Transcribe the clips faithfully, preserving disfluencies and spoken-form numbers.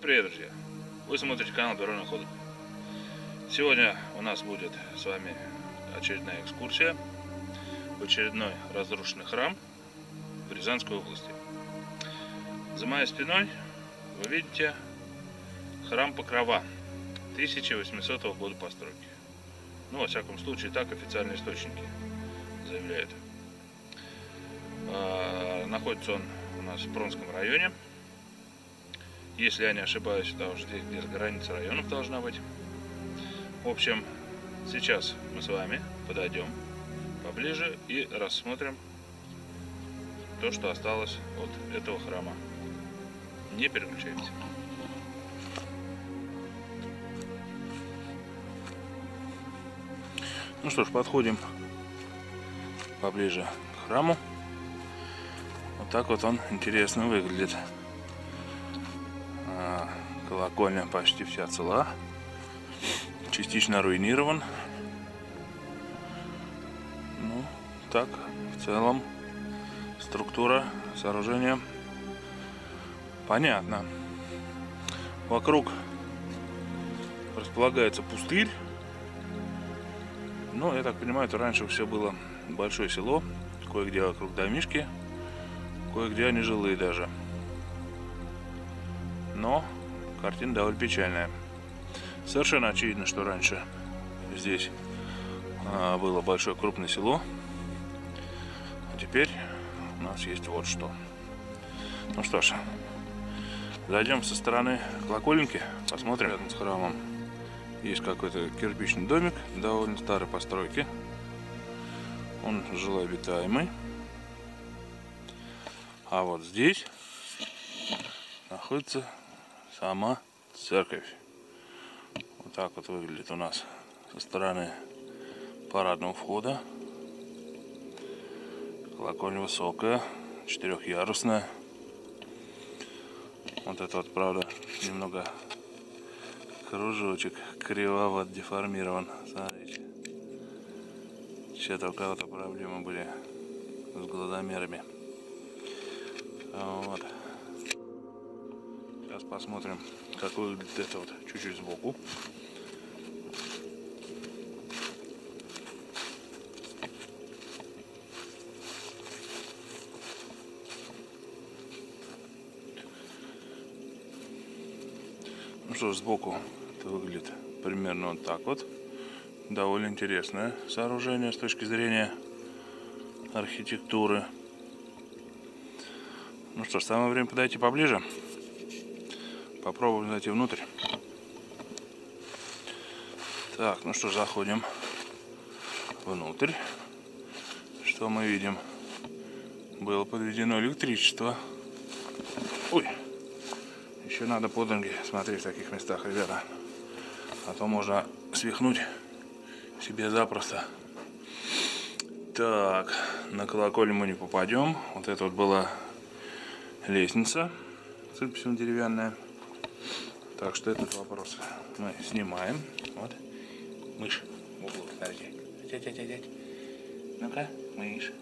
Всем привет, друзья! Вы смотрите канал Дорожных ходов. Сегодня у нас будет с вами очередная экскурсия в очередной разрушенный храм в Рязанской области. За моей спиной вы видите храм Покрова тысяча восьмисотого года постройки. Ну, во всяком случае, так официальные источники заявляют. А, находится он у нас в Пронском районе. Если я не ошибаюсь, то уже здесь где-то граница районов должна быть. В общем, сейчас мы с вами подойдем поближе и рассмотрим то, что осталось от этого храма. Не переключайтесь. Ну что ж, подходим поближе к храму. Вот так вот он интересно выглядит. Колокольня почти вся цела, частично руинирован. Ну, так, в целом, структура сооружения понятна. Вокруг располагается пустырь. Ну, я так понимаю, это раньше все было большое село, кое-где вокруг домишки, кое-где они жилые даже. Но картина довольно печальная. Совершенно очевидно, что раньше здесь а, было большое крупное село. А теперь у нас есть вот что. Ну что ж, зайдем со стороны колокольники, посмотрим. Рядом с храмом есть какой-то кирпичный домик довольно старой постройки. Он жилообитаемый. А вот здесь находится сама церковь. Вот так вот выглядит у нас со стороны парадного входа. Колокольня высокая, четырехъярусная. Вот это вот, правда, немного кружочек кривоват, деформирован. Смотрите. Что-то у кого-то проблемы были с глазомерами. Вот. Сейчас посмотрим, как выглядит это вот чуть-чуть сбоку. Ну что ж, сбоку это выглядит примерно вот так вот. Довольно интересное сооружение с точки зрения архитектуры. Ну что ж, самое время подойти поближе. Попробуем зайти внутрь. Так, ну что ж, заходим внутрь. Что мы видим? Было подведено электричество. Ой, еще надо под ноги смотреть в таких местах, ребята. А то можно свихнуть себе запросто. Так, на колокольню мы не попадем. Вот это вот была лестница, судя по всему, деревянная. Так что этот вопрос мы снимаем. Вот. Мышь в углу, подожди. Дядь, дядь, дядь. Ну-ка, мышь.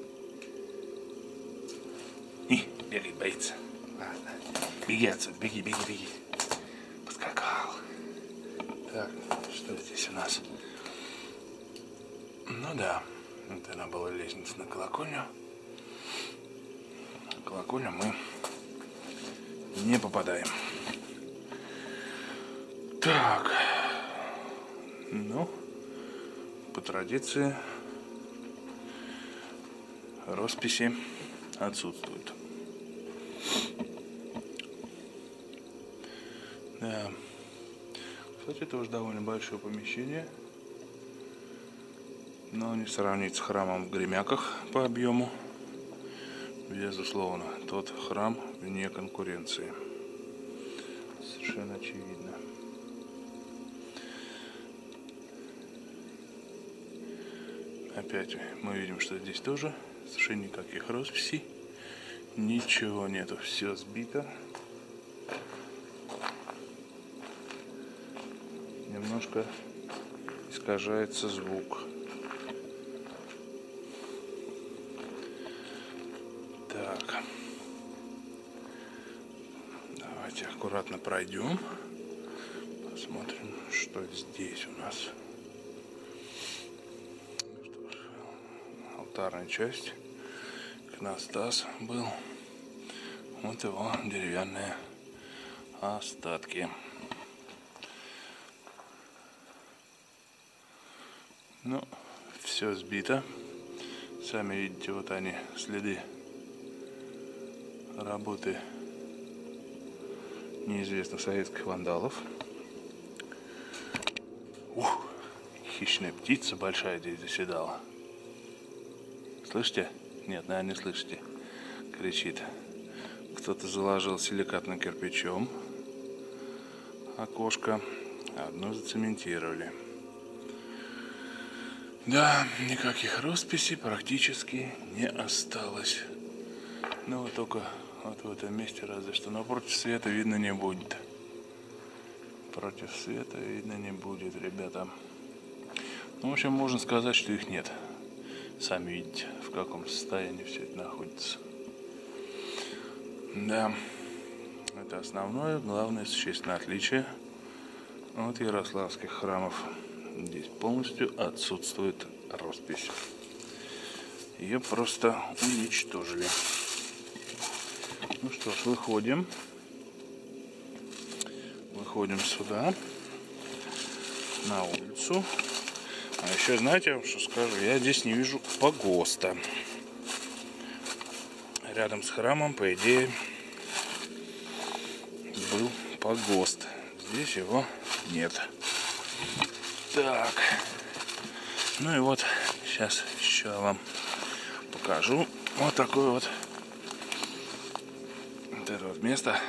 И, бегает, боится. Ладно. Беги отсюда, беги, беги, беги. Поскакал. Так, что здесь у нас? Ну да, вот она была лестница на колокольню. На колокольню мы не попадаем. Так, ну, по традиции росписи отсутствуют. Да. Кстати, это уже довольно большое помещение, но не сравнить с храмом в Гремяках по объему. Безусловно, тот храм вне конкуренции. Совершенно очевидно. Опять мы видим, что здесь тоже совершенно никаких росписей. Ничего нету, все сбито. Немножко искажается звук. Так. Давайте аккуратно пройдем. Посмотрим, что здесь у нас. Ну что ж, алтарная часть. Иконостас был. Вот его деревянные остатки. Ну, все сбито. Сами видите, вот они, следы работы неизвестных советских вандалов. Ух, хищная птица большая здесь заседала. Слышите? Нет, наверное, не слышите. Кричит. Кто-то заложил силикатным кирпичом окошко, одно зацементировали. Да, никаких росписей практически не осталось. Ну вот только вот в этом месте разве что. Но против света видно не будет. Против света видно не будет, ребята. Ну, в общем, можно сказать, что их нет. Сами видите, в каком состоянии все это находится. Да, это основное, главное существенное отличие от ярославских храмов. Здесь полностью отсутствует роспись. Ее просто уничтожили. Ну что ж, выходим. Выходим сюда, на улицу. А еще, знаете, я вам что скажу, я здесь не вижу погоста. Рядом с храмом, по идее, был погост. Здесь его нет. Так. Ну и вот, сейчас еще вам покажу вот такое вот, вот это вот место.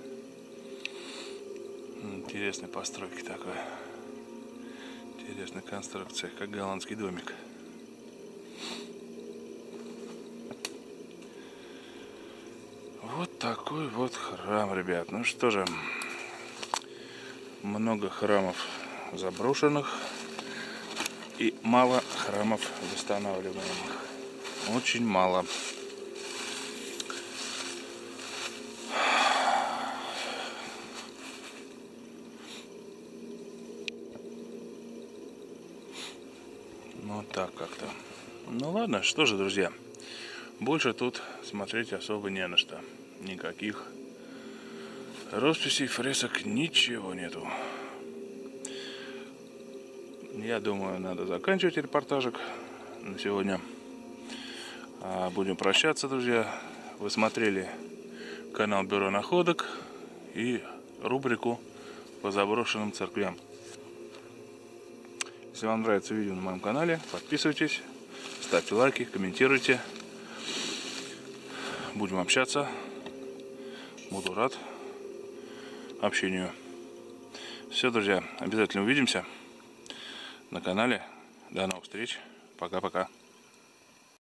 Интересной постройки такой. Интересная конструкция, как голландский домик. Вот такой вот храм, ребят. Ну что же, много храмов заброшенных и мало храмов восстанавливаемых. Очень мало. Ну так как-то. Ну ладно, что же, друзья, больше тут смотреть особо не на что. Никаких росписей, фресок, ничего нету. Я думаю, надо заканчивать репортажик на сегодня. Будем прощаться, друзья. Вы смотрели канал Бюро Находок и рубрику по заброшенным церквям. Если вам нравится видео на моем канале, подписывайтесь, ставьте лайки, комментируйте. Будем общаться. Буду рад общению. Все, друзья, обязательно увидимся на канале. До новых встреч. Пока-пока.